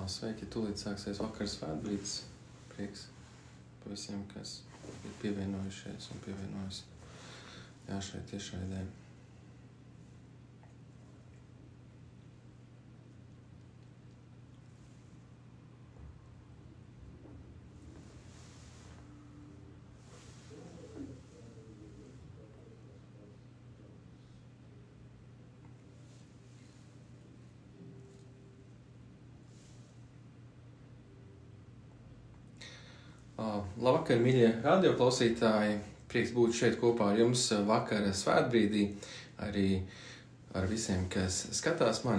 Sveiki, tūlīt sāksies vakara svētbrīdis. Prieks par visiem, kas ir pievienojušies un pievienojas šai tiešraidē. Labvakar, mīļie radioklausītāji! Prieks būt šeit kopā ar jums vakara svētbrīdī, arī ar visiem, kas skatās mani.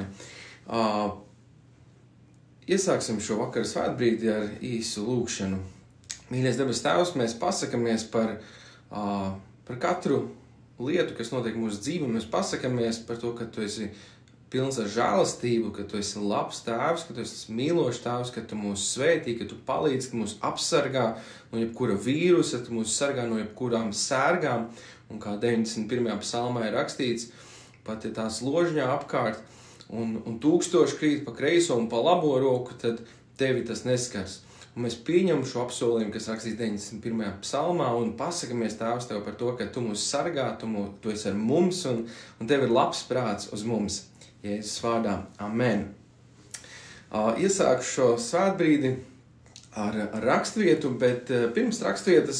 Iesāksim šo vakara svētbrīdi ar īsu lūgšanu. Mīļais debes Tēvs, mēs pasakamies par katru lietu, kas notiek mūsu dzīvē. Mēs pasakamies par to, ka Tu esi pilns ar žēlastību, ka Tu esi labs Tēvs, ka Tu esi mīlošs Tēvs, ka Tu mūs svētī, ka Tu palīdzi, ka mūs apsargā no jebkura vīrusa, Tu mūs sargā no jebkurām sērgām, un kā 91. psalmā ir rakstīts, pat ja tās ložņā apkārt, un tūkstoši krīt pa kreiso un pa labo roku, tad Tevi tas neskars. Un mēs pieņemam šo apsolījumu, kas rakstīts 91. psalmā, un pasakamies Tēvs Tev par to, ka Tu mūs sargā, Tu esi ar mums, un Tev ir labs prāts uz mums. Jēzus vārdā. Amen. Iesāku šo svētbrīdi ar raksturvietu, bet pirms raksturvietas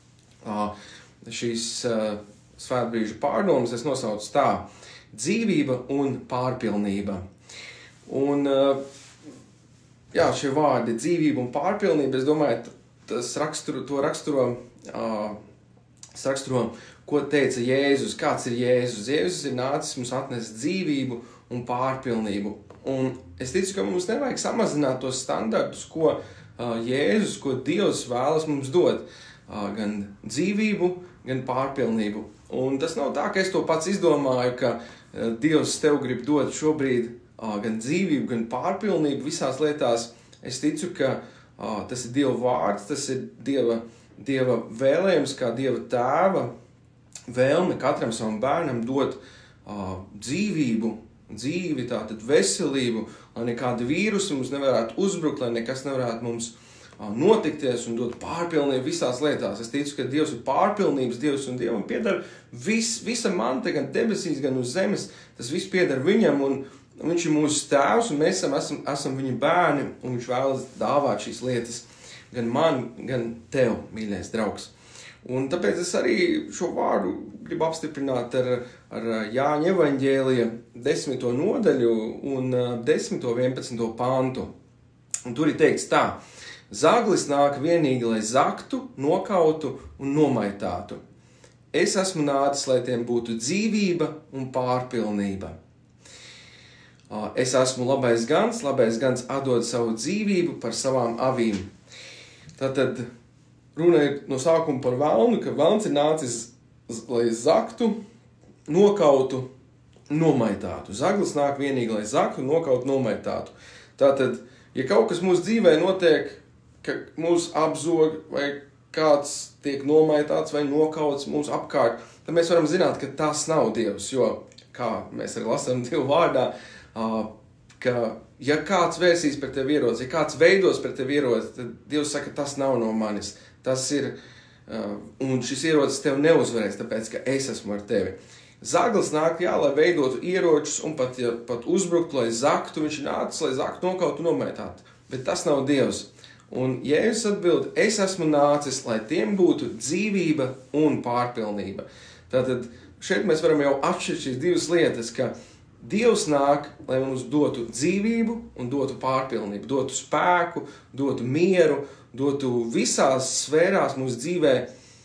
šīs svētbrīža pārdomas es nosaucu tā: dzīvība un pārpilnība. Un šie vārdi dzīvība un pārpilnība, es domāju, tas raksturo, ko teica Jēzus, kāds ir Jēzus. Jēzus ir nācis mums atnest dzīvību un pārpilnību. Un es ticu, ka mums nevajag samazināt tos standartus, ko Jēzus, ko Dievs vēlas mums dot. Gan dzīvību, gan pārpilnību. Un tas nav tā, ka es to pats izdomāju, ka Dievs tev grib dot šobrīd gan dzīvību, gan pārpilnību visās lietās. Es ticu, ka tas ir Dieva vārds, tas ir Dieva vēlējums, kā Dieva tēva vēlme katram savam bērnam dot dzīvi, tātad veselību, lai nekādi vīrusi mums nevarētu uzbrukt, lai nekas nevarētu mums notikties un dot pārpilnību visās lietās. Es ticu, ka Dievs ir pārpilnības Dievs un Dievam pieder visa manta, gan debesīs, gan uz zemes. Tas viss pieder Viņam, un Viņš ir mūsu tēvs, un mēs esam Viņa bērni, un Viņš vēlas dāvāt šīs lietas gan man, gan tev, mīļais draugs. Un tāpēc es arī šo vārdu gribu apstiprināt ar Jāņa evaņģēlija 10. nodaļu un 10. 11. pantu. Un tur ir teikts tā: zaglis nāk vienīgi, lai zaktu, nokautu un nomaitātu. Es esmu nācis, lai tiem būtu dzīvība un pārpilnība. Es esmu labais gans atdod savu dzīvību par savām avīm. Tātad runa ir no sākuma par velnu, ka velns ir nācis, lai zaktu, nokautu, nomaitātu. Zaglis nāk vienīgi, lai zaktu, nokautu, nomaitātu. Tātad, ja kaut kas mūsu dzīvē notiek, ka mūs apzog, vai kāds tiek nomaitāts vai nokauts mūsu apkārt, tad mēs varam zināt, ka tas nav Dievs, jo, kā mēs arī lasām Dieva vārdā, ka ja kāds vērsīs par tevi ieroci, ja kāds veidos par tevi ieroci, tad Dievs saka, tas nav no manis. Tas ir, un šis ierocis tev neuzvarēs, tāpēc, ka es esmu ar tevi. Zaglis nāk, lai veidotu ieročus un pat uzbruktu, lai zaktu. Viņš ir nācis, lai zaktu, nokautu un nomaitātu. Bet tas nav Dievs. Un Jēzus atbild, es esmu nācis, lai tiem būtu dzīvība un pārpilnība. Tātad šeit mēs varam jau atšķirt šīs divas lietas, ka Dievs nāk, lai mums dotu dzīvību un dotu pārpilnību, dotu spēku, dotu mieru, dotu visās sfērās mūsu dzīvē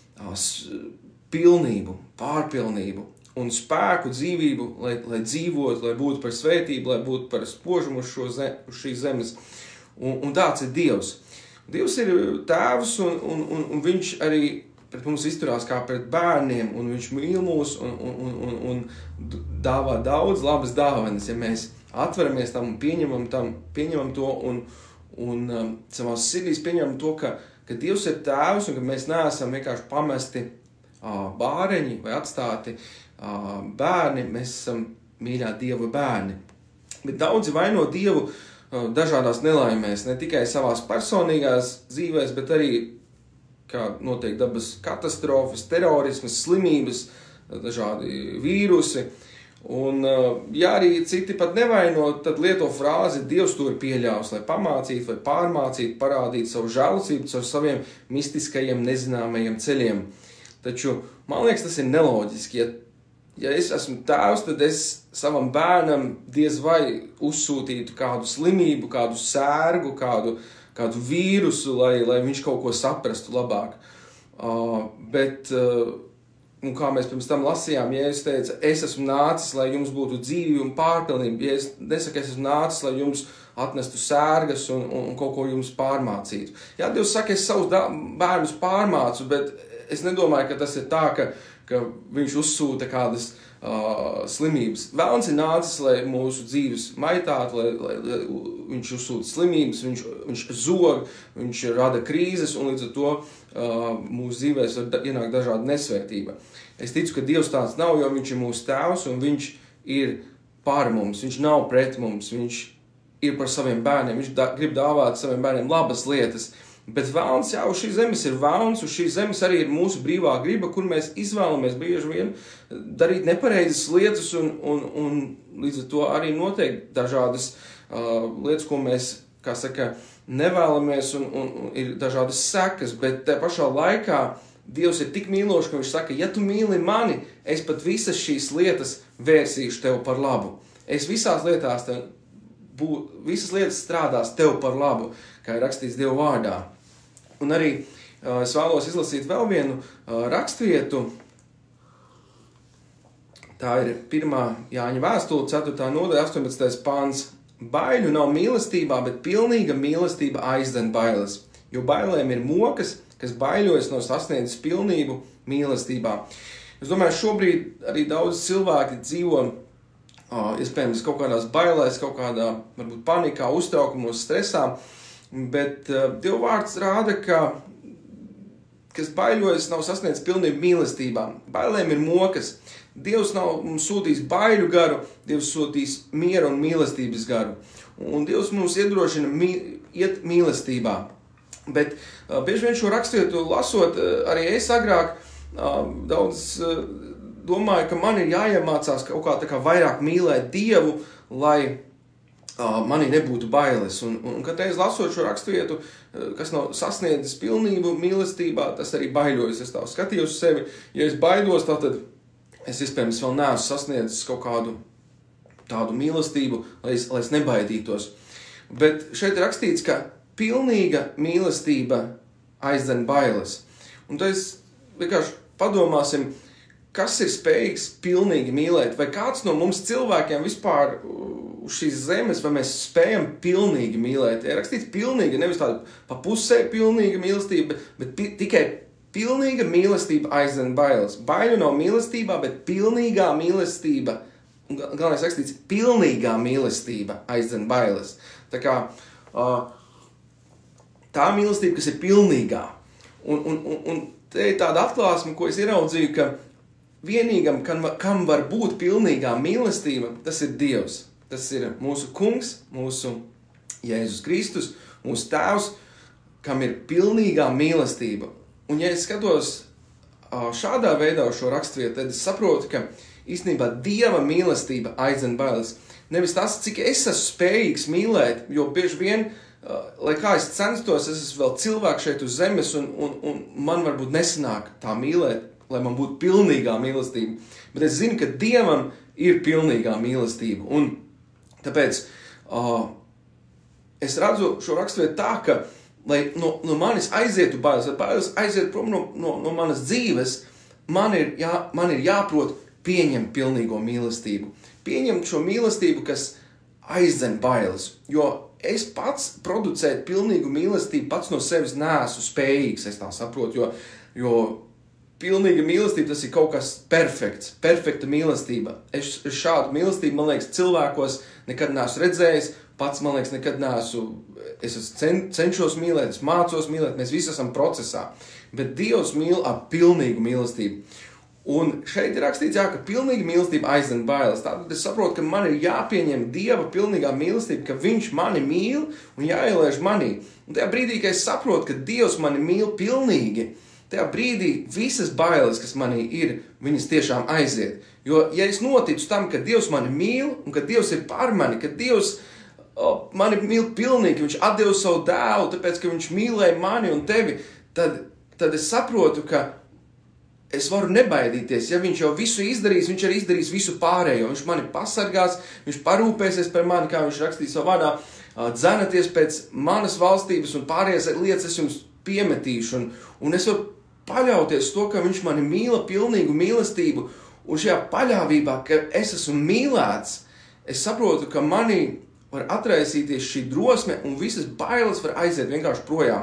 pilnību, pārpilnību un spēku, dzīvību, lai dzīvotu, lai būtu par svētību, lai būtu par spožumu uz šīs zemes. Un tāds ir Dievs. Dievs ir tēvs, un viņš arī pret mums izturās kā pret bērniem, un viņš mīl mūs un dāvā daudz labas dāvanas, ja mēs atveramies tam un pieņemam to un savās sirdīs pieņemam to, ka Dievs ir tēvs un ka mēs neesam vienkārši pamesti bāreņi vai atstāti bērni, mēs esam mīļā Dieva bērni. Bet daudzi vaino Dievu dažādās nelaimēs, ne tikai savās personīgās dzīvēs, bet arī, kā notiek dabas katastrofas, terorismas, slimības, dažādi vīrusi. Un, ja arī citi pat nevaino, tad lieto frāzi Dievs to ir pieļāvis, lai pamācītu vai pārmācītu, parādītu savu žēlcību caur saviem mistiskajiem, nezināmajiem ceļiem. Taču, man liekas, tas ir neloģiski. Ja es esmu tēvs, tad es savam bērnam diez vai uzsūtītu kādu slimību, kādu sērgu, kādu vīrusu, lai viņš kaut ko saprastu labāk. Un kā mēs pirms tam lasījām, Jēzus teica, es esmu nācis, lai jums būtu dzīvība un pārpilnība. Ja es nesaku, es esmu nācis, lai jums atnestu sērgas un kaut ko jums pārmācītu. Jā, Dievs saka, es savus bērnus pārmācu, bet es nedomāju, ka tas ir tā, ka viņš uzsūta kādas slimības. Vēlns ir nācis, lai mūsu dzīves maitātu, lai viņš uzsūta slimības, viņš zog, viņš rada krīzes, un līdz ar to mūsu dzīvēs var ienākt dažāda nesvētība. Es ticu, ka Dievs tāds nav, jo viņš ir mūsu tēvs, un viņš ir pār mums, viņš nav pret mums, viņš ir par saviem bērniem, viņš grib dāvāt saviem bērniem labas lietas. Bet vēlns, jā, uz šīs zemes ir vēlns, uz šīs zemes arī ir mūsu brīvā griba, kur mēs izvēlamies bieži vien darīt nepareizas lietas un līdz ar to arī notiek dažādas lietas, ko mēs, kā saka, nevēlamies un ir dažādas sekas, bet te pašā laikā Dievs ir tik mīlošs, ka viņš saka, ja tu mīli mani, es pat visas šīs lietas vērsīšu tev par labu. Es visas lietas strādās tev par labu, kā ir rakstīts Dieva vārdā. Un arī es vēlos izlasīt vēl vienu rakstvietu. Tā ir 1. Jāņa vēstule, 4. nodaļa, 18. pāns. Baiļu nav mīlestībā, bet pilnīga mīlestība aizdzen bailes. Jo bailēm ir mokas, kas baiļojas no sasniedzis pilnību mīlestībā. Es domāju, šobrīd arī daudz cilvēki dzīvo iespējams kaut kādās bailēs, kaut kādā varbūt panikā, uztraukumos, stresā. Bet Dieva vārds rāda, ka kas baiļojas, nav sasniedzis pilnību mīlestībā. Bailēm ir mokas. Dievs nav mums sūtījis baiļu garu, Dievs sūtīs miera un mīlestības garu. Un Dievs mums iedrošina iet mīlestībā. Bet bieži vien šo rakstvietu lasot, arī es agrāk daudz domāju, ka man ir jāiemācās kaut kā tā kā vairāk mīlēt Dievu, lai manī nebūtu bailes. Un katreiz lasot šo rakstvietu, kas nav sasniedzis pilnību mīlestībā, tas arī baiļojas. Es tā skatījos uz sevi. Ja es baidos, tad es iespējams vēl neesmu sasniedzis kaut kādu tādu mīlestību, lai es nebaidītos. Bet šeit ir rakstīts, ka pilnīga mīlestība aizdzen bailes. Un tad vienkārši padomāsim, kas ir spējīgs pilnīgi mīlēt, vai kāds no mums cilvēkiem vispār uz šīs zemes, vai mēs spējam pilnīgi mīlēt. Ir rakstīts pilnīga, nevis tāda pa pusē pilnīga mīlestība, bet tikai pilnīga mīlestība aizdzen bailes. Baiļu nav mīlestībā, bet pilnīgā mīlestība, un galvenais rakstīts, pilnīgā mīlestība aizdzen bailes. Tā kā tā mīlestība, kas ir pilnīgā. Un te ir tāda atklāsme, ko es ieraudzīju, ka vienīgam, kam var būt pilnīgā mīlestība, tas ir Dievs. Tas ir mūsu kungs, mūsu Jēzus Kristus, mūsu tēvs, kam ir pilnīgā mīlestība. Un ja es skatos šādā veidā uz šo rakstvietu, tad es saprotu, ka īstenībā Dieva mīlestība aizdzen bailes. Nevis tas, cik es esmu spējīgs mīlēt, jo bieži vien, lai kā es censtos, es esmu vēl cilvēks šeit uz zemes, un man varbūt nesanāk tā mīlēt, lai man būtu pilnīgā mīlestība. Bet es zinu, ka Dievam ir pilnīgā mīlestība. Un tāpēc es redzu šo rakstvietu tā, ka, lai no manis aizietu bailes, lai bailes aiziet prom no manas dzīves, man ir jāprot pieņemt pilnīgo mīlestību. Pieņemt šo mīlestību, kas aizdzen bailes. Jo es pats producēt pilnīgu mīlestību pats no sevis neesmu spējīgs, es tā saprotu, jo pilnīga mīlestība, tas ir kaut kas perfekts, perfekta mīlestība. Es šādu mīlestību, man liekas, cilvēkos nekad neesmu redzējis, pats, man liekas, nekad neesmu, es cenšos mīlēt, es mācos mīlēt, mēs visi esam procesā. Bet Dievs mīl ar pilnīgu mīlestību. Un šeit ir rakstīts, ka pilnīga mīlestība aizdzen bailes. Tātad es saprotu, ka man ir jāpieņem Dieva pilnīgā mīlestība, ka viņš mani mīl un jāielaiž manī. Un tajā brīdī, kad es saprotu, ka Dievs mani mīl pilnīgi, tajā brīdī visas bailes, kas manī ir, viņas tiešām aiziet. Jo, ja es noticu tam, ka Dievs mani mīl un ka Dievs ir par mani, ka Dievs mani mīl pilnīgi, viņš atdeva savu dēlu, tāpēc, ka viņš mīlēja mani un tevi, tad es saprotu, ka es varu nebaidīties, ja viņš jau visu izdarīs, viņš arī izdarīs visu pārējo. Viņš mani pasargās, viņš parūpēsies par mani, kā viņš rakstīja savā vārdā, dzenaties pēc manas valstības un pārējās lietas es jums piemetīšu. Un es varu paļauties to, ka viņš mani mīla pilnīgu mīlestību. Un šajā paļāvībā, ka es esmu mīlēts, es saprotu, ka manī var atraisīties šī drosme un visas bailes var aiziet vienkārši projām.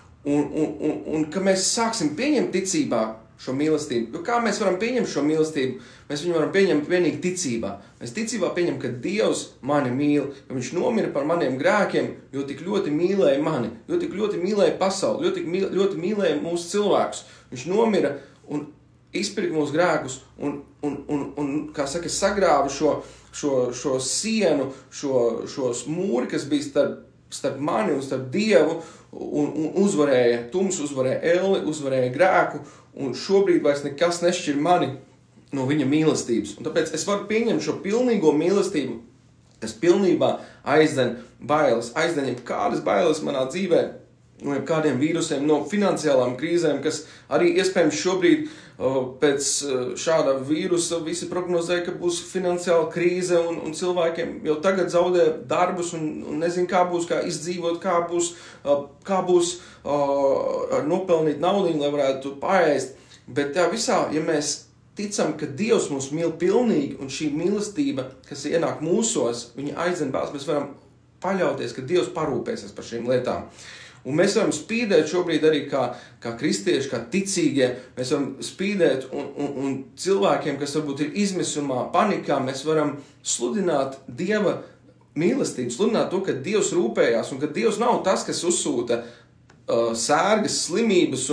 Un ka mēs sāksim pieņemt ticībā šo mīlestību. Jo kā mēs varam pieņemt šo mīlestību? Mēs viņu varam pieņemt vienīgi ticībā. Mēs ticībā pieņem, ka Dievs mani mīl, ka viņš nomira par maniem grēkiem, jo tik ļoti mīlēja mani, jo tik ļoti mīlēja pasauli, jo tik ļoti mīlēja mūsu cilvēkus. Viņš nomira un izpirka mūsu grēkus un kā saka, sagrāva šo sienu, šo mūri, kas bija starp mani un starp Dievu, un uzvarēja tumsu, uzvarēja elli, uzvarēja grēku, un šobrīd vairs nekas nešķir mani no viņa mīlestības. Un tāpēc es varu pieņemt šo pilnīgo mīlestību, kas pilnībā aizdzen bailes, aizdzen kādas bailes manā dzīvē, no kādiem vīrusiem, no finansiālām krīzēm, kas arī iespējams šobrīd pēc šāda vīrusa visi prognozēja, ka būs finansiāla krīze un cilvēkiem jau tagad zaudē darbus un nezin, kā būs, kā izdzīvot, kā būs nopelnīt naudu, lai varētu paēst. Bet tā visā, ja mēs ticam, ka Dievs mūs mīl pilnīgi un šī mīlestība, kas ienāk mūsos, viņa aizdzen bāzes, mēs varam paļauties, ka Dievs parūpēsies par šīm lietām. Un mēs varam spīdēt šobrīd arī kā kristieši, kā ticīgie, mēs varam spīdēt un cilvēkiem, kas varbūt ir izmisumā, panikā, mēs varam sludināt Dieva mīlestību, sludināt to, ka Dievs rūpējās un ka Dievs nav tas, kas uzsūta sērgas, slimības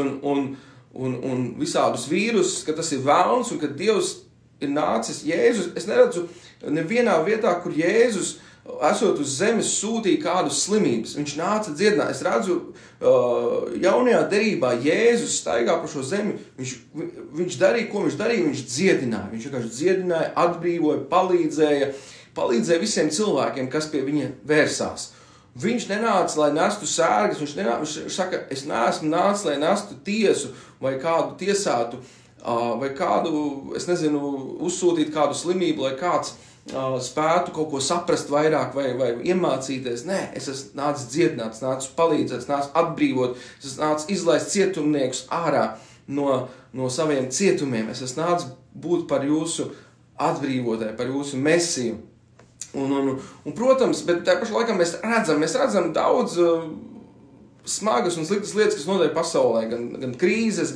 un visādus vīrusus, ka tas ir velns un ka Dievs ir nācis Jēzus. Es neredzu nevienā vietā, kur Jēzus esot uz zemes sūtīja kādus slimības. Viņš nāca dziedināt. Es redzu, jaunajā derībā Jēzus staigā pa šo zemi. Viņš darīja, ko viņš darīja, viņš dziedināja. Viņš vienkārši dziedināja, atbrīvoja, palīdzēja visiem cilvēkiem, kas pie viņa vērsās. Viņš nenāca, lai nestu sērgas, viņš saka, es neesmu nācis, lai nestu tiesu vai kādu tiesātu, vai kādu, es nezinu, uzsūtīt kādu slimību, lai kāds spētu kaut ko saprast vairāk vai iemācīties. Nē, es esmu nācis dziedināt, es nācis palīdzēt, es nācis atbrīvot, es esmu nācis izlaist cietumniekus ārā no saviem cietumiem. Es esmu nācis būt par jūsu atbrīvotāju, par jūsu mesiju. Un, protams, bet tā pašā laikā mēs redzam daudz smagas un sliktas lietas, kas notiek pasaulē, gan krīzes,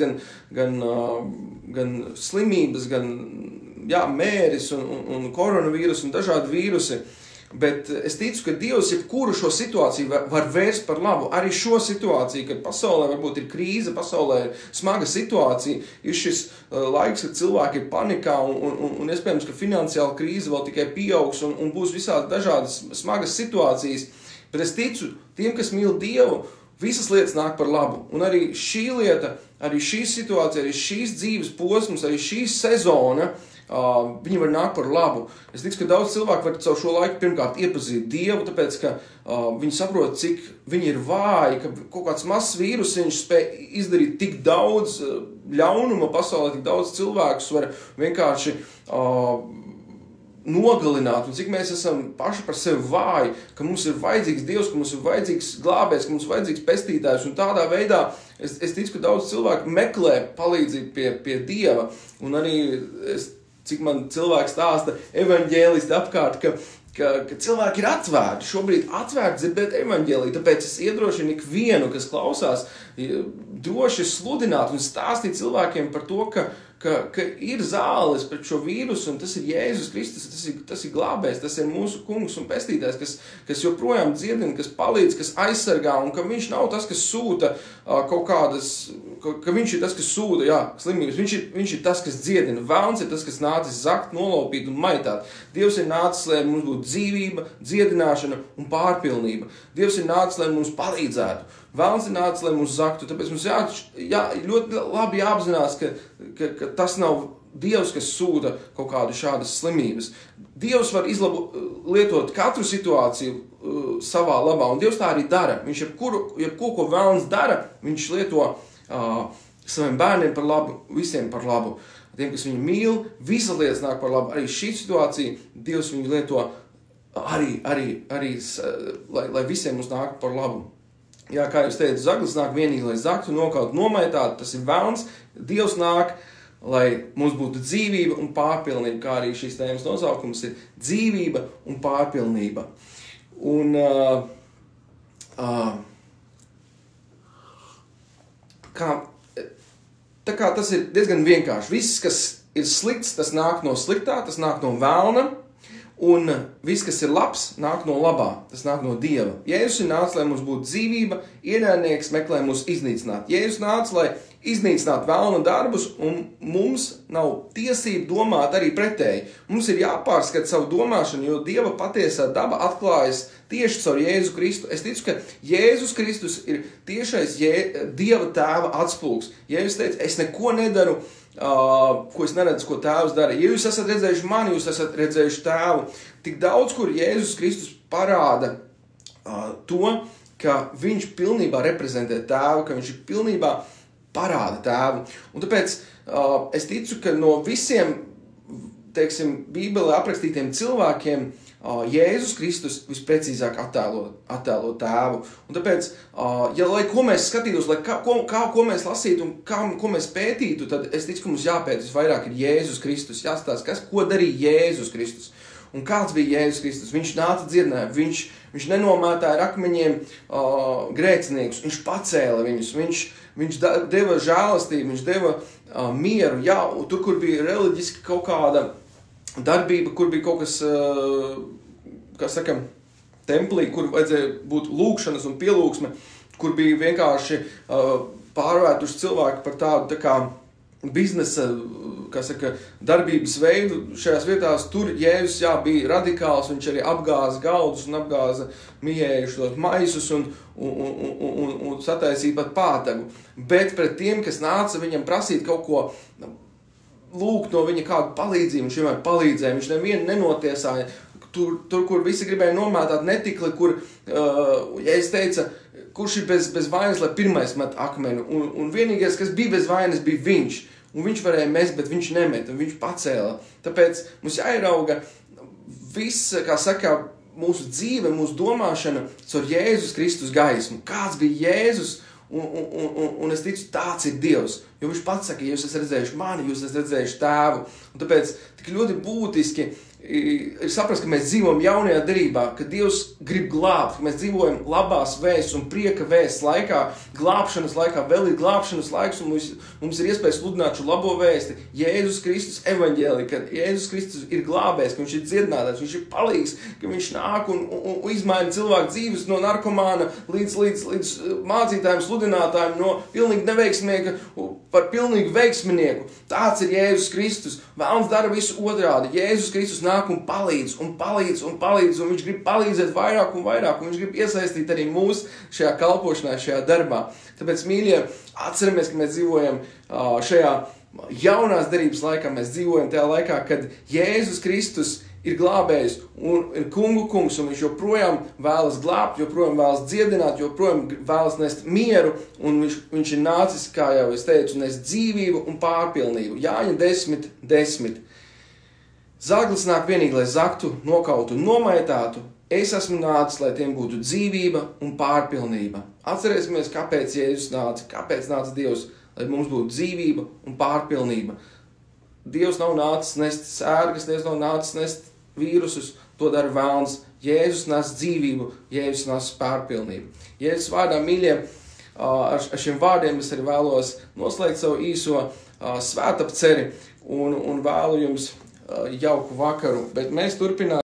gan slimības, gan mēris un koronavīrus un dažādi vīrusi. Bet es ticu, ka Dievs jebkuru šo situāciju var vērst par labu. Arī šo situāciju, kad pasaulē varbūt ir krīze, pasaulē ir smaga situācija, ir šis laiks, kad cilvēki ir panikā un iespējams, ka finansiāla krīze vēl tikai pieaugs un būs visādi dažādas smagas situācijas. Bet es ticu, tiem, kas mīl Dievu, visas lietas nāk par labu. Un arī šī lieta, arī šī situācija, arī šīs dzīves posms, arī šī sezona, viņi var nākt par labu. Es ticu, ka daudz cilvēku var caur šo laiku pirmkārt iepazīt Dievu, tāpēc, ka viņi saprot, cik viņi ir vāji, ka kaut kāds mazs vīrus viņš spēj izdarīt tik daudz ļaunuma pasaulē, tik daudz cilvēkus var vienkārši nogalināt, un cik mēs esam paši par sevi vāji, ka mums ir vajadzīgs Dievs, ka mums ir vajadzīgs glābējs, ka mums ir vajadzīgs pestītājs, un tādā veidā es ticu, ka daudz cilvēku meklē palīdzību pie Dieva, un arī cik man cilvēki stāsta evaņģēlisti apkārt, ka cilvēki ir atvērti, šobrīd atvērti dzirdēt evaņģēliju, tāpēc es iedrošinu ikvienu, kas klausās, droši sludināt un stāstīt cilvēkiem par to, ka ka ir zāles pret šo vīrusu, un tas ir Jēzus Kristus, tas ir glābējs, tas ir mūsu kungs un pestītājs, kas joprojām dziedina, kas palīdz, kas aizsargā, un ka viņš nav tas, kas sūta kaut kādas, ka viņš ir tas, kas sūta, slimības, viņš ir tas, kas dziedina. Velns ir tas, kas nācis zakt, nolaupīt un maitāt. Dievs ir nācis, lai mums būtu dzīvība, dziedināšana un pārpilnība. Dievs ir nācis, lai mums palīdzētu. Velns ir nācis, lai mums zaktu. Tāpēc mums ļoti labi jāapzinās, ka tas nav Dievs, kas sūta kaut kādu šādas slimības. Dievs var lietot katru situāciju savā labā, un Dievs tā arī dara. Viņš jebko, ko velns dara, viņš lieto saviem bērniem par labu, visiem par labu. Tiem, kas viņu mīl, visas lietas nāk par labu. Arī šī situācija Dievs viņu lieto arī lai visiem mums nāk par labu. Jā, kā jūs teicu, zaglis nāk vienīgi, lai zaktu, nokaut, nomaitātu, tas ir velns. Dievs nāk, lai mums būtu dzīvība un pārpilnība, kā arī šīs tēmas nosaukums ir dzīvība un pārpilnība. Un tā kā tas ir diezgan vienkārši. Viss, kas ir slikts, tas nāk no sliktā, tas nāk no velna. Un viss, kas ir labs, nāk no labā, tas nāk no Dieva. Jēzus ir nācis, lai mums būtu dzīvība, ienaidnieks meklē mūs iznīcināt. Jēzus nācis, lai iznīcinātu velna darbus, un mums nav tiesība domāt arī pretēji. Mums ir jāpārskata savu domāšanu, jo Dieva patiesā daba atklājas tieši caur Jēzu Kristu. Es ticu, ka Jēzus Kristus ir tiešais Dieva tēva atspulgs. Jēzus teica, es neko nedaru, ko es neredzu, ko tēvs dara. Ja jūs esat redzējuši mani, jūs esat redzējuši tēvu. Tik daudz, kur Jēzus Kristus parāda to, ka viņš pilnībā reprezentē tēvu, ka viņš ir pilnībā parāda tēvu. Un tāpēc es ticu, ka no visiem, Bībelē aprakstītiem cilvēkiem Jēzus Kristus visprecīzāk attēlo tēvu. Un tāpēc, lai ko mēs skatītos, ko mēs lasītu un ko mēs pētītu, tad es ticu, ka mums jāpēt visvairāk ir Jēzus Kristus. Jāstāsta, ko darīja Jēzus Kristus. Un kāds bija Jēzus Kristus? Viņš nāca dziedināja, viņš nenomētāja ar akmeņiem grēciniekus, viņš pacēla viņus, viņš deva žēlastību, viņš deva mieru. Jā, tur, kur bija reliģiski kaut kāda darbība, kur bija kaut kas, templī, kur vajadzēja būt lūkšanas un pielūgsme, kur bija vienkārši pārvērtuši cilvēki par tādu biznesa, darbības veidu šajās vietās. Tur Jēzus, bija radikāls, viņš arī apgāza galdus un apgāza mijējušos maisus un sataisīja pat pātagu. Bet pret tiem, kas nāca viņam prasīt kaut ko, lūgt no viņa kādu palīdzību, viņš vienmēr palīdzēja, viņš nevienu nenotiesāja. Tur, kur visi gribēja nomētāt netikli, kur, es teica, kurš ir bez vainas, lai pirmais met akmeni. Un vienīgais, kas bija bez vainas, bija viņš. Un viņš varēja mest, bet viņš nemet, un viņš pacēla. Tāpēc mums jāierauga viss, mūsu dzīve, mūsu domāšana caur Jēzus Kristus gaismu. Kāds bija Jēzus? Un es ticu, tāds ir Dievs. Jo viņš pats saka, ja jūs esat redzējuši mani, jūs esat redzējuši tēvu. Un tāpēc tik ļoti būtiski ir saprast, ka mēs dzīvojam jaunajā derībā, ka Dievs grib glābt, ka mēs dzīvojam labās vēsts un prieka vēsts laikā, glābšanas laikā, vēl ir glābšanas laiks, un mums ir iespēja sludināt šo labo vēsti. Jēzus Kristus evaņģēlija, ka Jēzus Kristus ir glābējs, ka viņš ir dziedinātājs, viņš ir palīgs, ka viņš nāk un izmaina cilvēku dzīves no narkomāna līdz mācītājiem, sludinātājiem, no pilnīgi neveiksmieka par pilnīgu veiksminieku. Tāds ir Jēzus Kristus. Velns dara visu otrādi. Jēzus Kristus nāk un palīdz, un viņš grib palīdzēt vairāk un vairāk, un viņš grib iesaistīt arī mūs šajā kalpošanā, šajā darbā. Tāpēc, mīļie, atceramies, ka mēs dzīvojam šajā jaunās derības laikā, mēs dzīvojam tajā laikā, kad Jēzus Kristus ir glābējs un ir kungu kungs, un viņš joprojām vēlas glābt, joprojām vēlas dziedināt, joprojām vēlas nest mieru, un viņš ir nācis, kā jau es teicu, nest dzīvību un pārpilnību. Jāņa 10:10. Zaglis nāk vienīgi, lai zaktu, nokautu un nomaitātu. Es esmu nācis, lai tiem būtu dzīvība un pārpilnība. Atcerēsimies, kāpēc Jēzus nāca, kāpēc nāca Dievs, lai mums būtu dzīvība un pārpilnība. Dievs nav nācis nest sērgas, Dievs nav nācis nest vīrusus, to dara velns. Jēzus nes dzīvību, Jēzus nes pārpilnību. Jēzus vārdā, mīļie, ar šiem vārdiem es arī vēlos noslēgt savu īso svētapceri un vēlu jums jauku vakaru. Bet mēs turpināsim.